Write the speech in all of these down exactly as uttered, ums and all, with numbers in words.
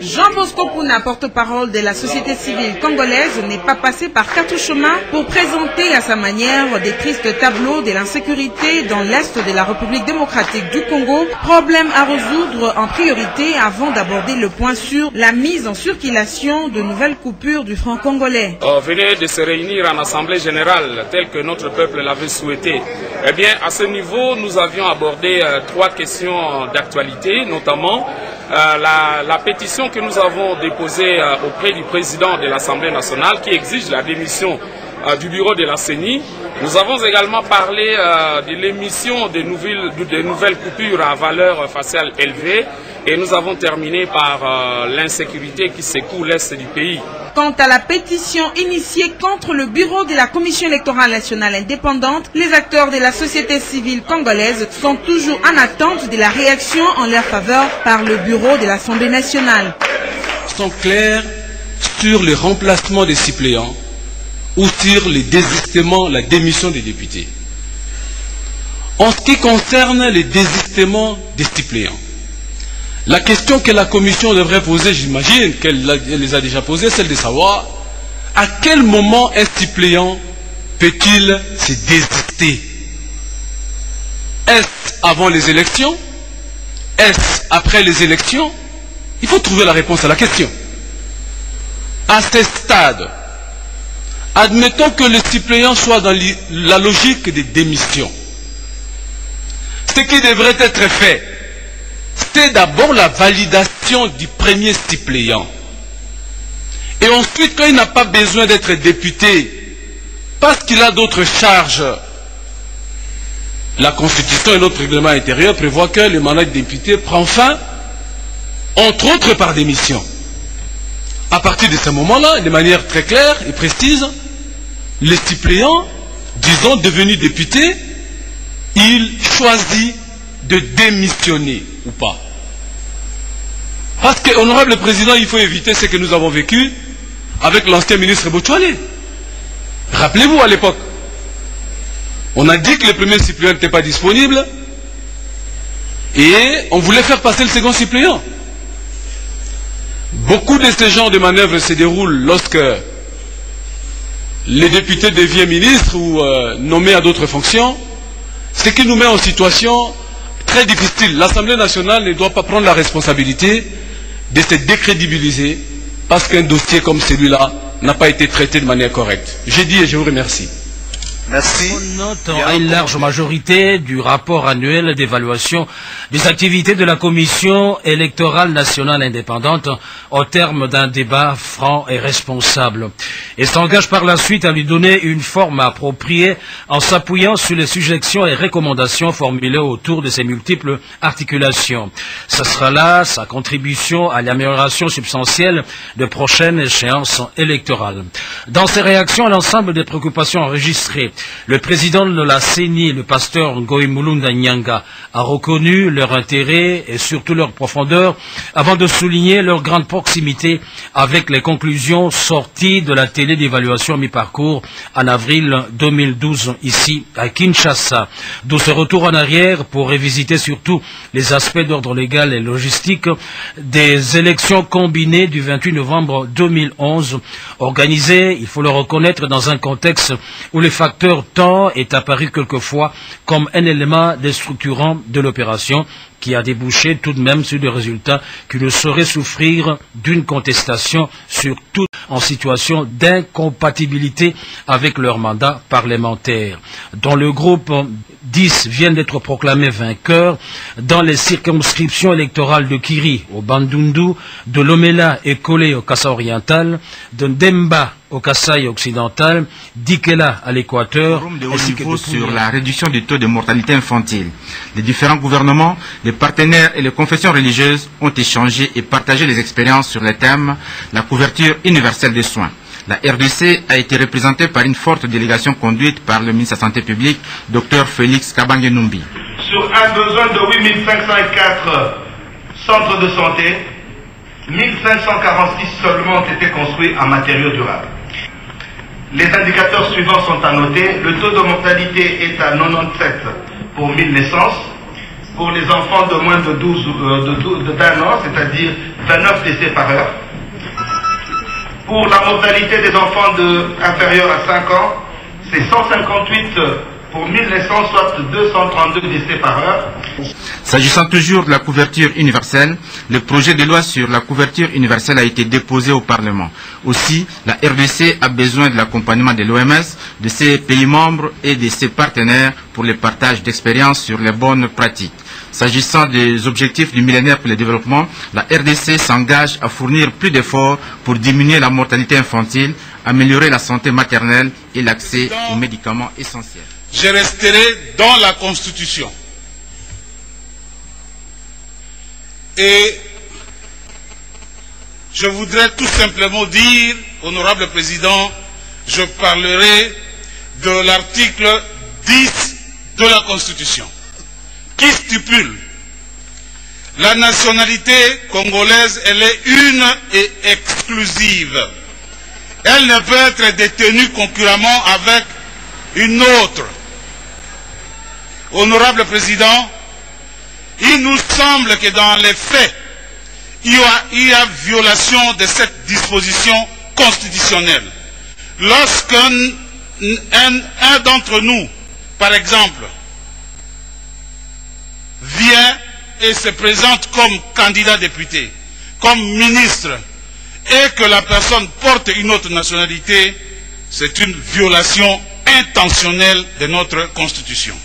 Jean Bosco Pouna, porte-parole de la société civile congolaise, n'est pas passé par quatre chemins pour présenter à sa manière des tristes tableaux de l'insécurité dans l'est de la République démocratique du Congo, problème à résoudre en priorité avant d'aborder le point sur la mise en circulation de nouvelles coupures du franc congolais. On venait de se réunir en assemblée générale tel que notre peuple l'avait souhaité. Eh bien, à ce niveau, nous avions abordé euh, trois questions d'actualité, notamment euh, la, la pétition que nous avons déposée euh, auprès du président de l'Assemblée nationale qui exige la démission euh, du bureau de la C E N I. Nous avons également parlé euh, de l'émission de nouvelles, de nouvelles coupures à valeur faciale élevée et nous avons terminé par euh, l'insécurité qui secoue l'est du pays. Quant à la pétition initiée contre le bureau de la Commission électorale nationale indépendante, les acteurs de la société civile congolaise sont toujours en attente de la réaction en leur faveur par le bureau de l'Assemblée nationale. Sont clairs sur le remplacement des suppléants ou sur le désistement, la démission des députés. En ce qui concerne les désistements des suppléants, la question que la Commission devrait poser, j'imagine qu'elle les a déjà posées, celle de savoir à quel moment un suppléant peut-il se désister? Est-ce avant les élections? Est-ce après les élections? Il faut trouver la réponse à la question. À ce stade, admettons que le suppléant soit dans la logique des démissions. Ce qui devrait être fait, c'est d'abord la validation du premier suppléant. Et ensuite, quand il n'a pas besoin d'être député, parce qu'il a d'autres charges, la Constitution et notre règlement intérieur prévoient que le mandat de député prend fin, entre autres par démission. À partir de ce moment-là, de manière très claire et précise, le suppléant, disons devenu député, il choisit de démissionner ou pas. Parce que, honorable président, il faut éviter ce que nous avons vécu avec l'ancien ministre Botchoualé. Rappelez-vous à l'époque, on a dit que le premier suppléant n'était pas disponible et on voulait faire passer le second suppléant. Beaucoup de ces genres de manœuvres se déroulent lorsque les députés deviennent ministres ou euh, nommés à d'autres fonctions, ce qui nous met en situation très difficile. L'Assemblée nationale ne doit pas prendre la responsabilité de se décrédibiliser parce qu'un dossier comme celui-là n'a pas été traité de manière correcte. J'ai dit et je vous remercie. Merci. On note à une large majorité du rapport annuel d'évaluation des activités de la Commission électorale nationale indépendante au terme d'un débat franc et responsable. Et s'engage par la suite à lui donner une forme appropriée en s'appuyant sur les suggestions et recommandations formulées autour de ces multiples articulations. Ce sera là sa contribution à l'amélioration substantielle de prochaines échéances électorales. Dans ses réactions à l'ensemble des préoccupations enregistrées, le président de la C E N I, le pasteur Ngoï Mulunda Nyanga, a reconnu leur intérêt et surtout leur profondeur avant de souligner leur grande proximité avec les conclusions sorties de la télé d'évaluation mi-parcours en avril deux mille douze ici à Kinshasa. D'où ce retour en arrière pour revisiter surtout les aspects d'ordre légal et logistique des élections combinées du vingt-huit novembre deux mille onze, organisées, il faut le reconnaître, dans un contexte où les facteurs temps est apparu quelquefois comme un élément déstructurant de l'opération qui a débouché tout de même sur des résultats qui ne sauraient souffrir d'une contestation, surtout en situation d'incompatibilité avec leur mandat parlementaire. Dont le groupe dix vient d'être proclamé vainqueur dans les circonscriptions électorales de Kiri au Bandundu, de Lomela et Kolé au Kassa oriental, de Ndemba au Kasaï occidental, d'Ikela à l'équateur. Forum de haut niveau sur la réduction du taux de mortalité infantile. Les différents gouvernements, les partenaires et les confessions religieuses ont échangé et partagé les expériences sur le thème la couverture universelle des soins. La R D C a été représentée par une forte délégation conduite par le ministre de la Santé publique, Dr Félix Kabange Numbi. Sur un besoin de huit mille cinq cent quatre centres de santé, mille cinq cent quarante-six seulement ont été construits en matériaux durables. Les indicateurs suivants sont à noter. Le taux de mortalité est à quatre-vingt-dix-sept pour mille naissances, pour les enfants de moins de douze, euh, de douze, de vingt ans, c'est-à-dire vingt-neuf décès par heure. Pour la mortalité des enfants de, inférieurs à cinq ans, c'est cent cinquante-huit pour mille naissances, soit deux cent trente-deux décès par heure. S'agissant toujours de la couverture universelle, le projet de loi sur la couverture universelle a été déposé au Parlement. Aussi, la R D C a besoin de l'accompagnement de l'O M S, de ses pays membres et de ses partenaires pour le partage d'expériences sur les bonnes pratiques. S'agissant des objectifs du millénaire pour le développement, la R D C s'engage à fournir plus d'efforts pour diminuer la mortalité infantile, améliorer la santé maternelle et l'accès aux médicaments essentiels. Je resterai dans la Constitution. Et je voudrais tout simplement dire, honorable président, je parlerai de l'article dix de la Constitution, qui stipule la nationalité congolaise, elle est une et exclusive. Elle ne peut être détenue concurremment avec une autre. Honorable président, il nous semble que dans les faits, il y a, il y a violation de cette disposition constitutionnelle. Lorsqu'un un, un d'entre nous, par exemple, vient et se présente comme candidat député, comme ministre, et que la personne porte une autre nationalité, c'est une violation intentionnelle de notre Constitution.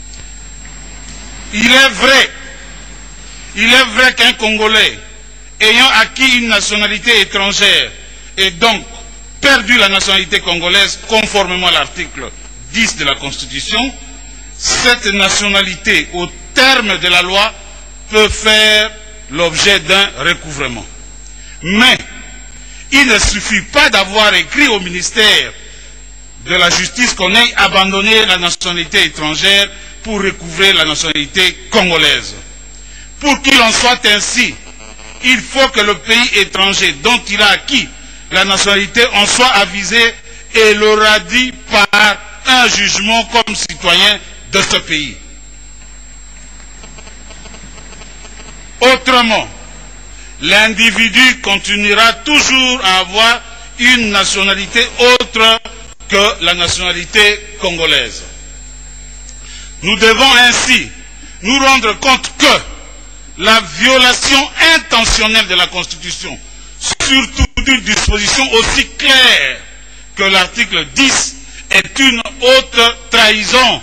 Il est vrai, il est vrai qu'un Congolais ayant acquis une nationalité étrangère et donc perdu la nationalité congolaise conformément à l'article dix de la Constitution, cette nationalité, au terme de la loi, peut faire l'objet d'un recouvrement. Mais il ne suffit pas d'avoir écrit au ministère de la Justice qu'on ait abandonné la nationalité étrangère pour recouvrer la nationalité congolaise. Pour qu'il en soit ainsi, il faut que le pays étranger dont il a acquis la nationalité en soit avisé et le radie par un jugement comme citoyen de ce pays. Autrement, l'individu continuera toujours à avoir une nationalité autre que la nationalité congolaise. Nous devons ainsi nous rendre compte que la violation intentionnelle de la Constitution, surtout d'une disposition aussi claire que l'article dix, est une haute trahison.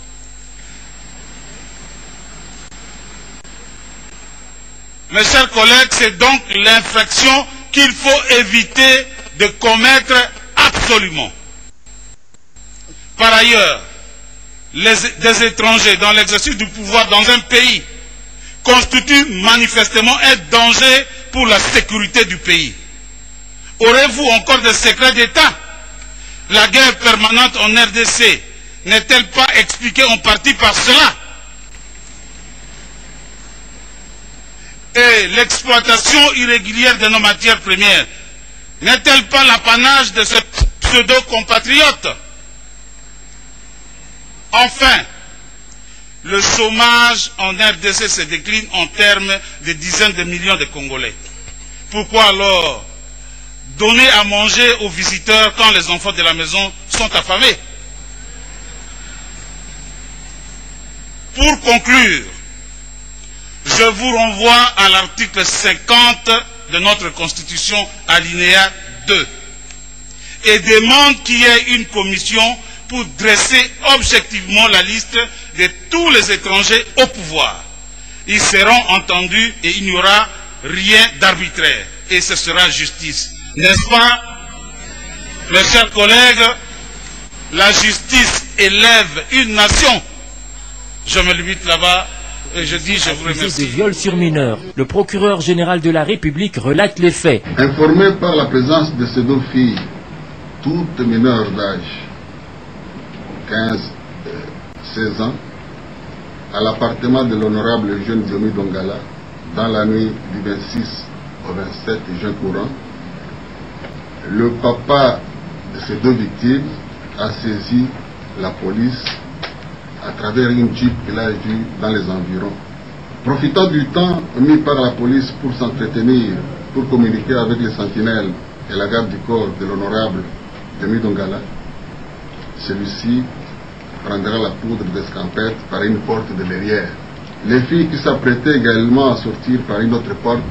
Mes chers collègues, c'est donc l'infraction qu'il faut éviter de commettre absolument. Par ailleurs, les, des étrangers dans l'exercice du pouvoir dans un pays constituent manifestement un danger pour la sécurité du pays. Aurez-vous encore des secrets d'État? La guerre permanente en R D C n'est-elle pas expliquée en partie par cela? Et l'exploitation irrégulière de nos matières premières n'est-elle pas l'apanage de ce pseudo-compatriote? Enfin, le chômage en R D C se décline en termes de dizaines de millions de Congolais. Pourquoi alors donner à manger aux visiteurs quand les enfants de la maison sont affamés? Pour conclure, je vous renvoie à l'article cinquante de notre Constitution, alinéa deux, et demande qu'il y ait une commission pour dresser objectivement la liste de tous les étrangers au pouvoir. Ils seront entendus et il n'y aura rien d'arbitraire. Et ce sera justice. N'est-ce pas, mes chers collègues? La justice élève une nation. Je me limite là-bas et je dis je vous remercie. De viol sur mineur, le procureur général de la République relate les faits. Informé par la présence de ces deux filles, toutes mineures d'âge, quinze seize ans, à l'appartement de l'honorable jeune Diomi Dongala, dans la nuit du vingt-six au vingt-sept juin courant, le papa de ces deux victimes a saisi la police à travers une jeep qu'il a vue dans les environs Profitant du temps mis par la police pour s'entretenir, pour communiquer avec les sentinelles et la garde du corps de l'honorable Denis Dongala, celui-ci prendra la poudre d'escampette par une porte de derrière. Les filles qui s'apprêtaient également à sortir par une autre porte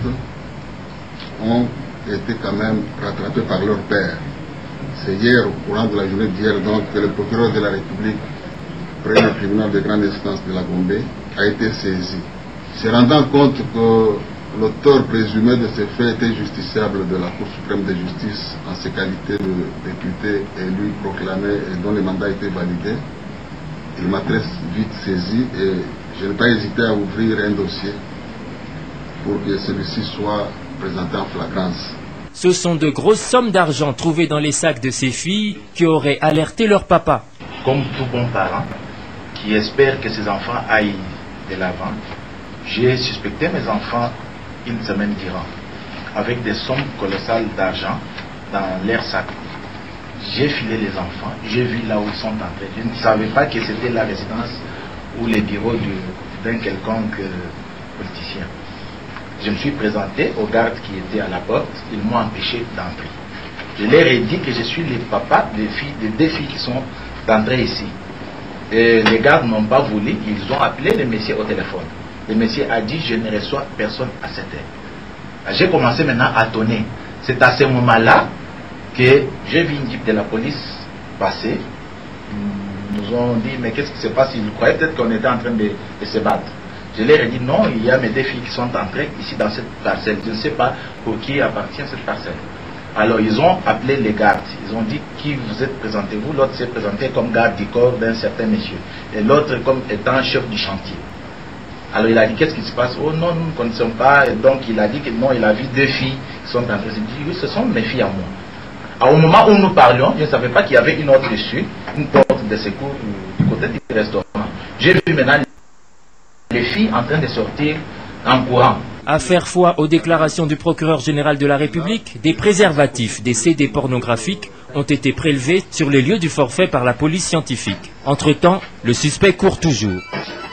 ont été quand même rattrapées par leur père. C'est hier, au courant de la journée d'hier, donc, que le procureur de la République, près du tribunal de grande instance de la Gombe, a été saisi. Se rendant compte que l'auteur présumé de ces faits était justiciable de la Cour suprême de justice en ses qualités de député élu, proclamé et dont le mandat a été validé, il m'a très vite saisi et je n'ai pas hésité à ouvrir un dossier pour que celui-ci soit présenté en flagrance. Ce sont de grosses sommes d'argent trouvées dans les sacs de ces filles qui auraient alerté leur papa. Comme tout bon parent qui espère que ses enfants aillent de l'avant, j'ai suspecté mes enfants une semaine durant, avec des sommes colossales d'argent dans leurs sacs. J'ai filé les enfants, j'ai vu là où ils sont entrés. Je ne savais pas que c'était la résidence ou les bureaux d'un quelconque euh, politicien. Je me suis présenté aux gardes qui étaient à la porte, ils m'ont empêché d'entrer. Je leur ai dit que je suis le papa des filles, des deux filles qui sont entrées ici. Et les gardes n'ont pas voulu, ils ont appelé le monsieur au téléphone. Le monsieur a dit, je ne reçois personne à cette heure. J'ai commencé maintenant à tonner. C'est à ce moment-là que j'ai vu une jeep de la police passer. Ils nous ont dit, mais qu'est-ce qui se passe? Ils croyaient peut-être qu'on était en train de, de se battre. Je leur ai dit, non, il y a mes deux filles qui sont entrées ici dans cette parcelle. Je ne sais pas pour qui appartient cette parcelle. Alors ils ont appelé les gardes. Ils ont dit, qui vous êtes présenté? Vous, l'autre s'est présenté comme garde du corps d'un certain monsieur. Et l'autre comme étant chef du chantier. Alors il a dit, qu'est-ce qui se passe? Oh non, nous ne connaissons pas. Et donc il a dit que non, il a vu deux filles qui sont entrées. J'ai dit, oui, ce sont mes filles à moi. Alors, au moment où nous parlions, je ne savais pas qu'il y avait une autre issue, une porte de secours du côté du restaurant. J'ai vu maintenant les filles en train de sortir en courant. À faire foi aux déclarations du procureur général de la République, des préservatifs, des C D pornographiques ont été prélevés sur les lieux du forfait par la police scientifique. Entre-temps, le suspect court toujours.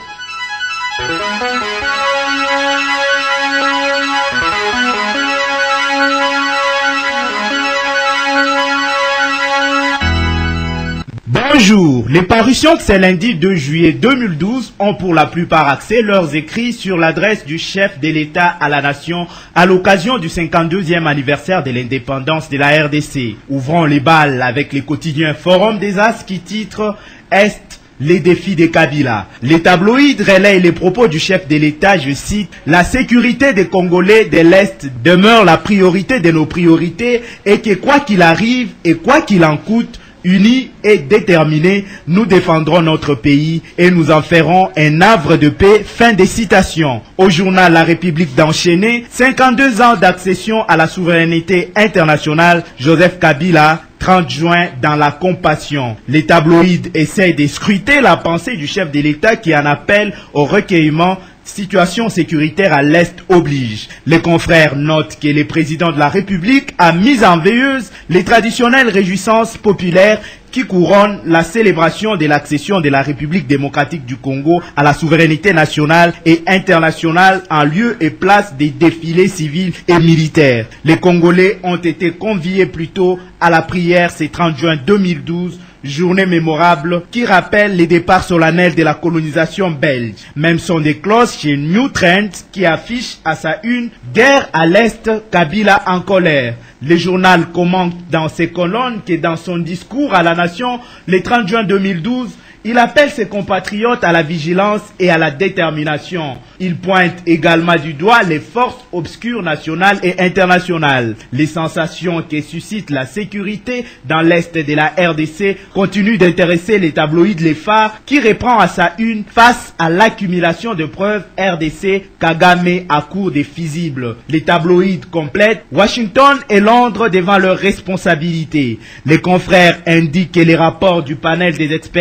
Bonjour, les parutions de ce lundi deux juillet deux mille douze ont pour la plupart axé leurs écrits sur l'adresse du chef de l'État à la nation à l'occasion du cinquante-deuxième anniversaire de l'indépendance de la R D C. Ouvrons les balles avec les quotidiens Forum des As qui titrent Est les défis de Kabila. Les tabloïds relayent les propos du chef de l'État, je cite, « La sécurité des Congolais de l'Est demeure la priorité de nos priorités et que quoi qu'il arrive et quoi qu'il en coûte, unis et déterminés, nous défendrons notre pays et nous en ferons un havre de paix. » Fin des citations. Au journal La République d'enchaîner, cinquante-deux ans d'accession à la souveraineté internationale, Joseph Kabila, trente juin, dans la compassion. Les tabloïds essayent de scruter la pensée du chef de l'État qui en appelle au recueillement. Situation sécuritaire à l'Est oblige. Les confrères notent que le président de la République a mis en veilleuse les traditionnelles réjouissances populaires qui couronnent la célébration de l'accession de la République démocratique du Congo à la souveraineté nationale et internationale en lieu et place des défilés civils et militaires. Les Congolais ont été conviés plus tôt à la prière ce trente juin deux mille douze, journée mémorable qui rappelle les départs solennels de la colonisation belge. Même son des cloches chez New Trend qui affiche à sa une « Guerre à l'Est, Kabila en colère ». Le journal commente dans ses colonnes que dans son discours à la nation le trente juin deux mille douze, il appelle ses compatriotes à la vigilance et à la détermination. Il pointe également du doigt les forces obscures nationales et internationales. Les sensations que suscite la sécurité dans l'Est de la R D C continuent d'intéresser les tabloïds Les Phares qui reprend à sa une face à l'accumulation de preuves R D C Kagame à court des fusibles. Les tabloïds complètent Washington et Londres devant leurs responsabilités. Les confrères indiquent que les rapports du panel des experts des Nations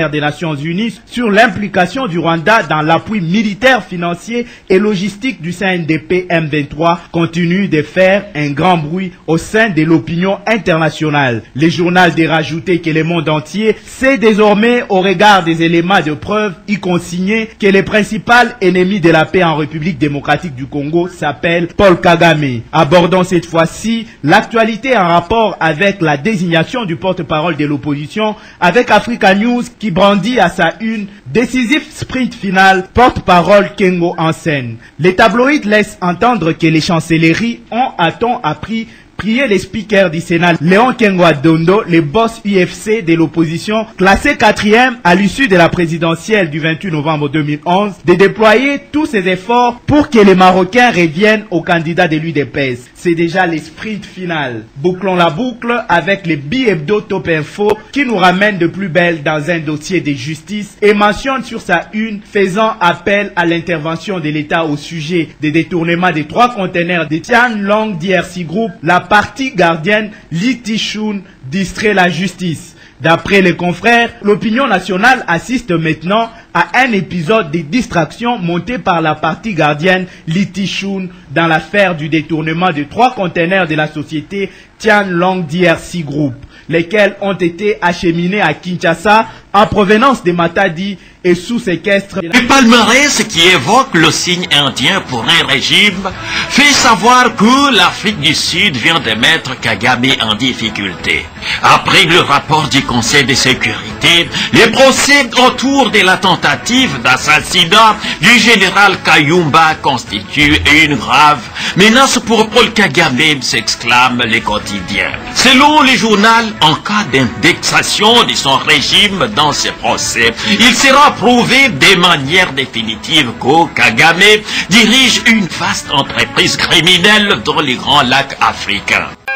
Nations Unies sur l'implication du Rwanda dans l'appui militaire, financier et logistique du C N D P M vingt-trois continue de faire un grand bruit au sein de l'opinion internationale. Le journal de rajouter que le monde entier sait désormais, au regard des éléments de preuve y consignés, que le principal ennemi de la paix en République démocratique du Congo s'appelle Paul Kagame. Abordons cette fois-ci l'actualité en rapport avec la désignation du porte-parole de l'opposition avec Africa News qui brandit à sa une décisif sprint final, porte-parole Kengo en scène. Les tabloïds laissent entendre que les chancelleries ont à temps appris prier les speakers du Sénat, Léon Kengo Adondo, le boss U F C de l'opposition, classé quatrième à l'issue de la présidentielle du vingt-huit novembre deux mille onze, de déployer tous ses efforts pour que les Marocains reviennent au candidat de l'U D P S. C'est déjà le sprint final. Bouclons la boucle avec les Bi-Hebdo Top Info qui nous ramène de plus belle dans un dossier de justice et mentionne sur sa une faisant appel à l'intervention de l'État au sujet des détournements des trois conteneurs de Tianlong D R C Group. La partie gardienne Litichun distrait la justice. D'après les confrères, l'opinion nationale assiste maintenant à un épisode de distraction monté par la partie gardienne Litichun dans l'affaire du détournement de trois conteneurs de la société Tianlong D R C Group, lesquels ont été acheminés à Kinshasa en provenance de Matadi et sous séquestre. Le palmarès qui évoque le signe indien pour un régime fait savoir que l'Afrique du Sud vient de mettre Kagame en difficulté. Après le rapport du Conseil de sécurité, les procès autour de la tentative d'assassinat du général Kayumba constituent une grave menace pour Paul Kagame, s'exclame les quotidiens. Selon le journal, en cas d'indexation de son régime dans ces procès, il sera prouvé de manière définitive que Kagame dirige une vaste entreprise criminelle dans les grands lacs africains.